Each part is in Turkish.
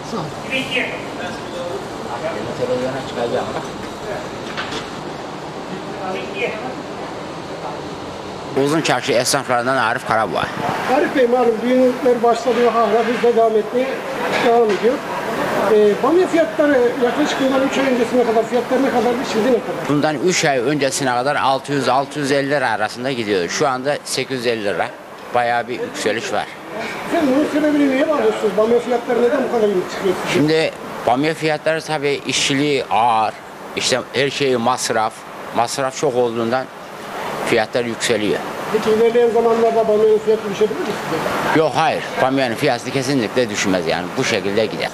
Sağ ol. Televizyona çıkacağım bak. Uzun Çarşı esnaflarından Arif Karabağ. Arif Bey, malum düğünler başladı, hala hızla devam etmeye devam ediyor. Bamya fiyatları yaklaşık bundan 3 ay öncesine kadar fiyatlar ne kadardı, şimdi ne kadar? Bundan 3 ay öncesine kadar 600-650 lira arasında gidiyordu. Şu anda 850 lira. Bayağı bir yükseliş var. Efendim bunun sebebini neye bağlıyorsunuz? Bamya fiyatları neden bu kadar yüksek çıkıyor sizce? Şimdi bamya fiyatları tabii işçiliği ağır. İşte her şeyi masraf. Masraf çok olduğundan fiyatlar yükseliyor. Peki ilerleyen zamanlarda bamyanın fiyatı düşebilir mi sizce? Yok hayır. Bamyanın fiyatı kesinlikle düşmez yani. Bu şekilde gider.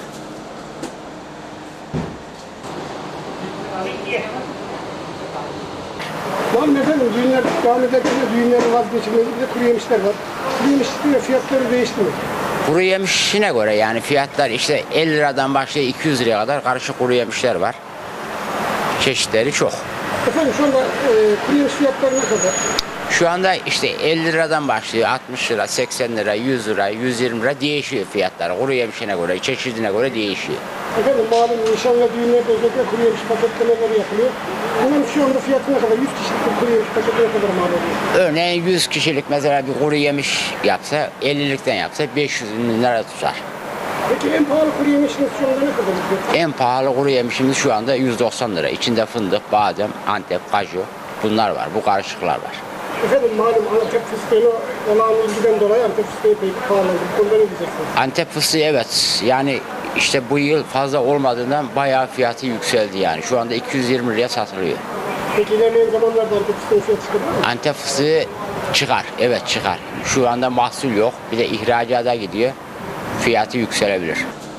Malum efendim düğünler devam ederken de düğünlerin vazgeçilmezi bir de kuru yemişler var. Kuru yemiş diyor, fiyatları değişti mi? Kuru yemişine göre yani fiyatlar işte 50 liradan başlıyor 200 liraya kadar karışık kuru yemişler var. Çeşitleri çok. Efendim şu anda kuru yemiş fiyatları ne kadar? Şu anda işte 50 liradan başlıyor 60 lira, 80 lira, 100 lira, 120 lira değişiyor fiyatlar. Kuru yemişine göre, çeşidine göre değişiyor. Efendim malum nişan ve düğünlerde özellikle kuru yemiş paketlemeleri yapılıyor. Bunun şu anda fiyatı ne kadar? 100 kişilik bir kuru yemiş paketi ne kadar mal oluyor? Örneğin 100 kişilik mesela bir kuru yemiş yapsa, 50'likten yapsa 500 bin lira tutar. Peki en pahalı kuru yemişiniz şu anda ne kadar? En pahalı kuru yemişimiz şu anda 190 lira. İçinde fındık, badem, Antep, kaju bunlar var. Bu karışıklar var. Efendim malum Antep fıstığına olan ilgiden dolayı Antep fıstığı pek pahalı. Bu konuda ne diyeceksiniz? Antep fıstığı evet. Yani işte bu yıl fazla olmadığından bayağı fiyatı yükseldi yani. Şu anda 220 liraya satılıyor. Peki ilerleyen zamanlarda Antep fıstığı fiyatı çıkabilir mi? Antep fıstığı çıkar. Evet çıkar. Şu anda mahsul yok. Bir de ihracata gidiyor. Fiyatı yükselebilir.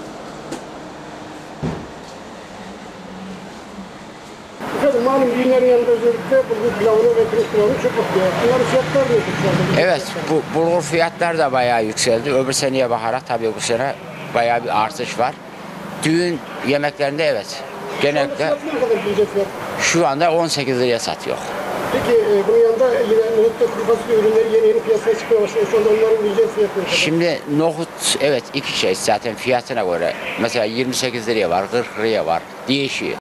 Efendim malum düğünlerin yanında özellikle bulgur pilavını ve pirinç pilavını çok bakıyor. Bunların fiyatları nedir şu anda? Evet bu bulgur fiyatlar da bayağı yükseldi. Öbür seneye bakarak tabii bu sene bayağı bir artış var. Düğün yemeklerinde evet. Genellikle Fiyatı ne kadar diyecek fiyat? şu anda 18 liraya satıyor. Peki bunun yanında yine nohut ve kuru fasulye ürünleri yeni piyasaya çıkmaya başlıyor. Şu anda onların diyecek fiyatı ne kadar? Şimdi nohut evet iki şey zaten fiyatına göre. Mesela 28 liraya var, 40 liraya var. Değişiyor.